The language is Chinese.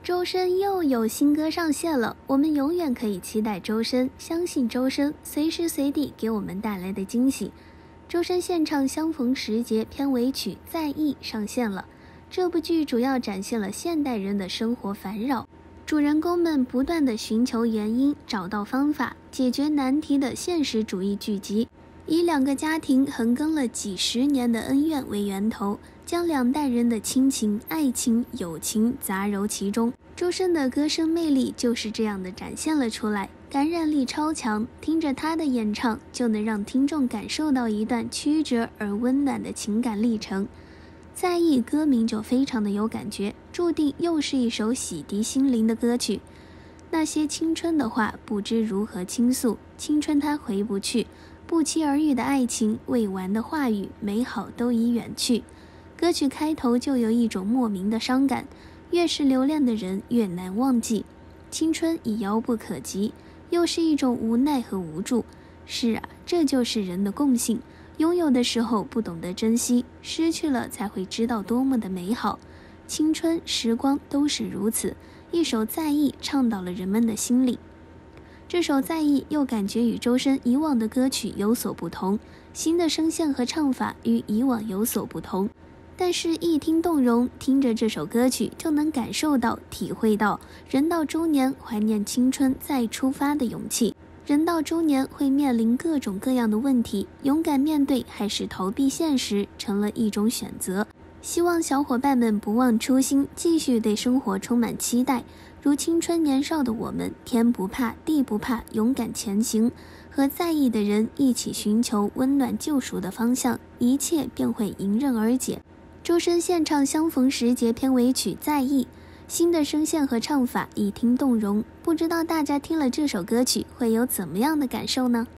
周深又有新歌上线了，我们永远可以期待周深，相信周深随时随地给我们带来的惊喜。周深献唱《相逢时节》片尾曲《在意》上线了。这部剧主要展现了现代人的生活烦扰，主人公们不断地寻求原因，找到方法，解决难题的现实主义剧集，以两个家庭横亘了几十年的恩怨为源头，将两代人的亲情、爱情、友情杂糅其中。周深的歌声魅力就是这样的展现了出来，感染力超强，听着他的演唱就能让听众感受到一段曲折而温暖的情感历程。在意歌名就非常的有感觉，注定又是一首洗涤心灵的歌曲。那些青春的话不知如何倾诉，青春它回不去，不期而遇的爱情，未完的话语，美好都已远去。歌曲开头就有一种莫名的伤感，越是留恋的人越难忘记，青春已遥不可及，又是一种无奈和无助。是啊，这就是人的共性，拥有的时候不懂得珍惜，失去了才会知道多么的美好。青春时光都是如此，一首在意唱到了人们的心里。这首在意又感觉与周深以往的歌曲有所不同，新的声线和唱法与以往有所不同，但是一听动容，听着这首歌曲就能感受到体会到人到中年怀念青春再出发的勇气。人到中年会面临各种各样的问题，勇敢面对还是逃避现实成了一种选择。希望小伙伴们不忘初心，继续对生活充满期待，如青春年少的我们，天不怕地不怕，勇敢前行，和在意的人一起寻求温暖救赎的方向，一切便会迎刃而解。周深献唱《相逢时节》片尾曲《在意》，新的声线和唱法一听动容，不知道大家听了这首歌曲会有怎么样的感受呢？